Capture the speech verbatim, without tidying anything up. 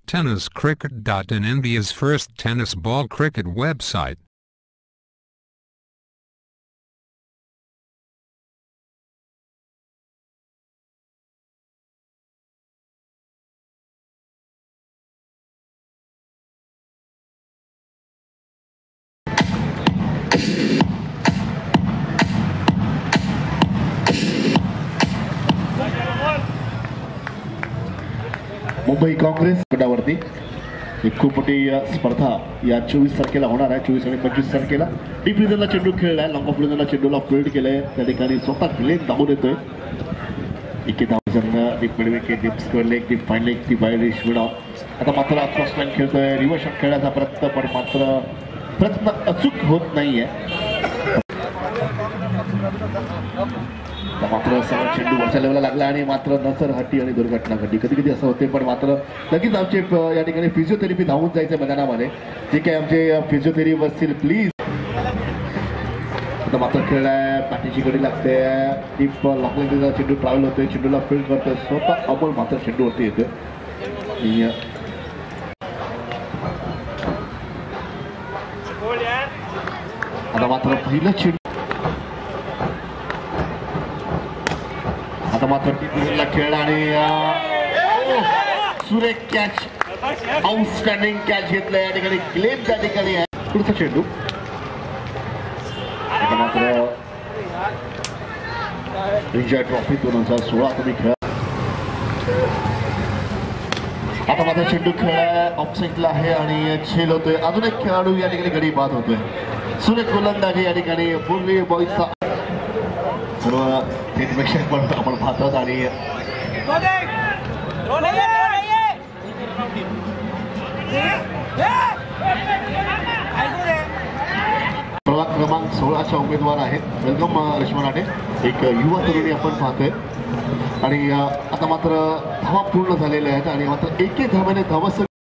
Tennis Cricket dot in, India's first tennis ball cricket website. Mumbai Congress गटावरती एक खूप मोठी स्पर्धा या चोवीस तारखेला होणार आहे. चोवीस आणि पंचवीस तारखेला डीप रिजनला चेंडू खेळलाय, लॉंग ऑफ रिजनला चेंडूला फील्ड केलंय. त्या ठिकाणी स्वतः लेग धावून येतोय. एके धावजन deep mid wicket, deep square leg, deep fine leg, ती बाहेर शिवडा. आता मात्र क्रॉस लाईन खेळतोय, रिव्हर्स शॉट खेळण्याचा प्रयत्न, पण मात्र प्रयत्न अचूक होत नाहीये. मात्र सगळं चेंडू वरच्या लेवलला लागला आणि मात्र नजर हट्टी आणि दुर्घटना घडली. कधी कधी असं होते, पण मात्र लगेच आमचे या ठिकाणी फिजिओथेरपी धावून जायचं मैदानामध्ये. जे काही आमचे फिजिओथेरपी असतील प्लीज. आता मात्र खेळलाय, पाठीची गडी लागते, डीप लॉकलाईनचा चेंडू ट्रॅव्हल होतोय, चेंडूला फील्ड करतोय, स्वतः अमोल मात्र चेंडूवरती येतोय. आता मात्र पहिलं चेंडू, आता मात्र खेळला आणि सुरेख कॅच, आउटस्टँडिंग कॅच घेतलाय या ठिकाणी. क्लेम त्या ठिकाणी आहे. पुढचा चेंडू आता मात्र एनजॉय ट्रॉफी दोन हजार सोळा तुम्ही खेळा. आता मात्र चेंडू खेळाय, ऑफसाईडला आहे आणि झेल होतोय. अजून एक खेळाडू या ठिकाणी गडी बाद होतोय. सुरेख गोलंदाजी या ठिकाणी पूर्वी बॉईजचा सर्व थेटपेक्षा पण आपण पाहतात. आणि प्रभाग क्रमांक सोळाच्या उमेदवार आहेत. वेलकम रेश्मा नाटे. एक युवा तरुणी आपण पाहतोय. आणि आता मात्र धावा पूर्ण झालेल्या आहेत आणि मात्र एके धाव्याने धावा